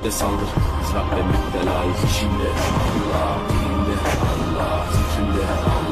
de saldır. Mızrak ve müptelayı içinde. Allah dilinde, Allah zikrinde.